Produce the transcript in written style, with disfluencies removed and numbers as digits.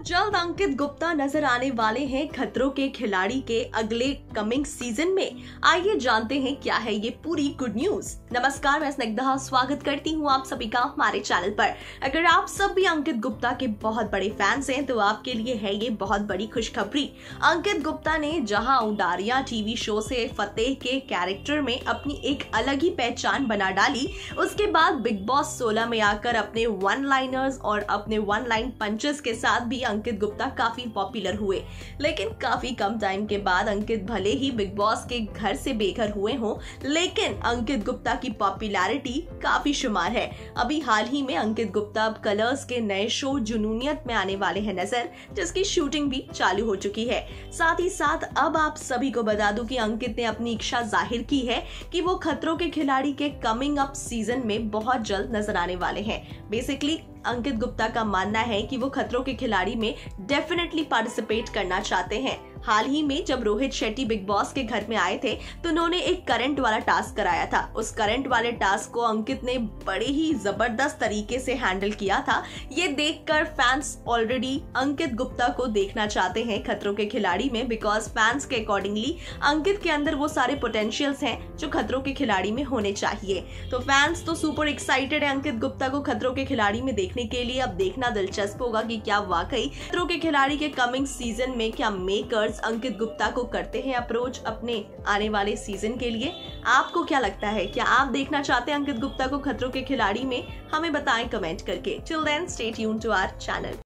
जल्द अंकित गुप्ता नजर आने वाले हैं खतरों के खिलाड़ी के अगले कमिंग सीजन में। आइए जानते हैं क्या है ये पूरी गुड न्यूज। नमस्कार, मैं स्निग्धा स्वागत करती हूँ आप सभी का हमारे चैनल पर। अगर आप सब भी अंकित गुप्ता के बहुत बड़े फैंस हैं तो आपके लिए है ये बहुत बड़ी खुशखबरी। अंकित गुप्ता ने जहां उडारियां टीवी शो से फतेह के कैरेक्टर में अपनी एक अलग ही पहचान बना डाली, उसके बाद बिग बॉस 16 में आकर अपने वन लाइनर्स और अपने वन लाइन पंचेस के साथ भी अंकित गुप्ता काफी पॉपुलर हुए। लेकिन काफी कम टाइम के बाद अंकित भले ही बिग बॉस के घर से बेघर हुए हों, लेकिन अंकित गुप्ता की पॉपुलैरिटी काफी शुमार है। अभी हाल ही में अंकित गुप्ता अब कलर्स के नए शो जुनूनियत में आने वाले हैं नजर, जिसकी शूटिंग भी चालू हो चुकी है। साथ ही साथ अब आप सभी को बता दूं कि अंकित ने अपनी इच्छा जाहिर की है कि वो खतरों के खिलाड़ी के कमिंग अप सीजन में बहुत जल्द नजर आने वाले हैं। बेसिकली अंकित गुप्ता का मानना है कि वो खतरों के खिलाड़ी में डेफिनेटली पार्टिसिपेट करना चाहते हैं। हाल ही में जब रोहित शेट्टी बिग बॉस के घर में आए थे तो उन्होंने एक करंट वाला टास्क कराया था। उस करंट वाले टास्क को अंकित ने बड़े ही जबरदस्त तरीके से हैंडल किया था। ये देखकर फैंस ऑलरेडी अंकित गुप्ता को देखना चाहते हैं खतरों के खिलाड़ी में, बिकॉज फैंस के अकॉर्डिंगली अंकित के अंदर वो सारे पोटेंशियल्स हैं जो खतरों के खिलाड़ी में होने चाहिए। तो फैंस तो सुपर एक्साइटेड है अंकित गुप्ता को खतरों के खिलाड़ी में देखने के लिए। अब देखना दिलचस्प होगा कि क्या वाकई खतरों के खिलाड़ी के कमिंग सीजन में क्या मेकर्स अंकित गुप्ता को करते हैं अप्रोच अपने आने वाले सीजन के लिए। आपको क्या लगता है, क्या आप देखना चाहते हैं अंकित गुप्ता को खतरों के खिलाड़ी में? हमें बताएं कमेंट करके। Till then stay tuned to our channel.